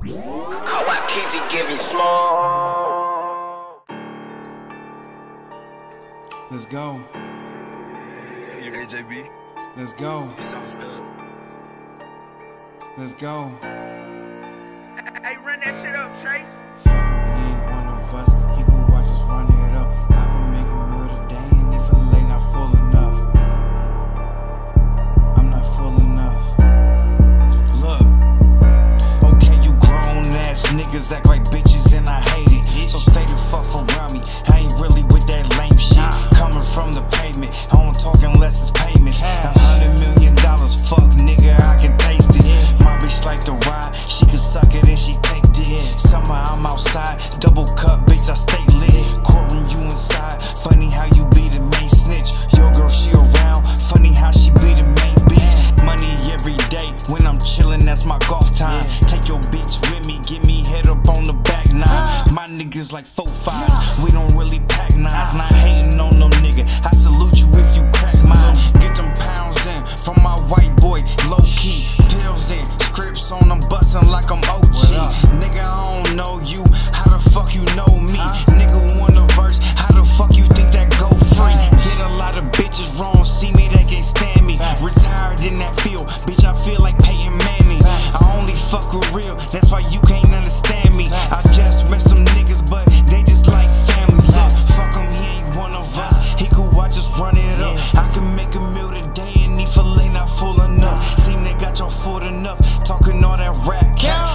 How I kids you give me small. Let's go. You AJB. Let's go. Let's go. Hey, run that shit up, Chase. Fuckin' he ain't one of us. He could watch us run it up. I can make a meal today and he feel like not full enough. I'm not full enough. Look. Okay, you grown ass niggas act like bitches and I hate it. So stay the fuck around me. I ain't really with that lame shit. Coming from the pavement. I don't talk unless it's payments. $100 million. Fuck nigga, I can taste it. My bitch like to ride. She can suck it and she take it. Summer I'm outside. Double cup, bitch, I stay lit. Courtroom, you inside. Funny how you be the main snitch. Your girl, she around. Funny how she be the main bitch. Money every day. When I'm chillin', that's my golf time. Take your bitch with me. Get me head up on the back nine. My niggas like 4-5s. We don't really pack nines. Not hating on no nigga. I salute you if you crack mine. Get them pounds in from my white boy, low key. Pills in, scripts on them, bustin' like I'm OG. Nigga, I don't know you. How the fuck you know me? Nigga want a verse. How the fuck you think that go free? Did a lot of bitches wrong. See me, they can't stand me. Retired in that field, bitch. I feel like Peyton Manning. I only fuck with real. That's why you can't understand me. I just met some niggas, but they just like family. Look, fuck him, he ain't one of us. He could watch us run it up. I can make a meal today and he feel like not full enough. Seem they got your foot enough. Talking all that rap cap.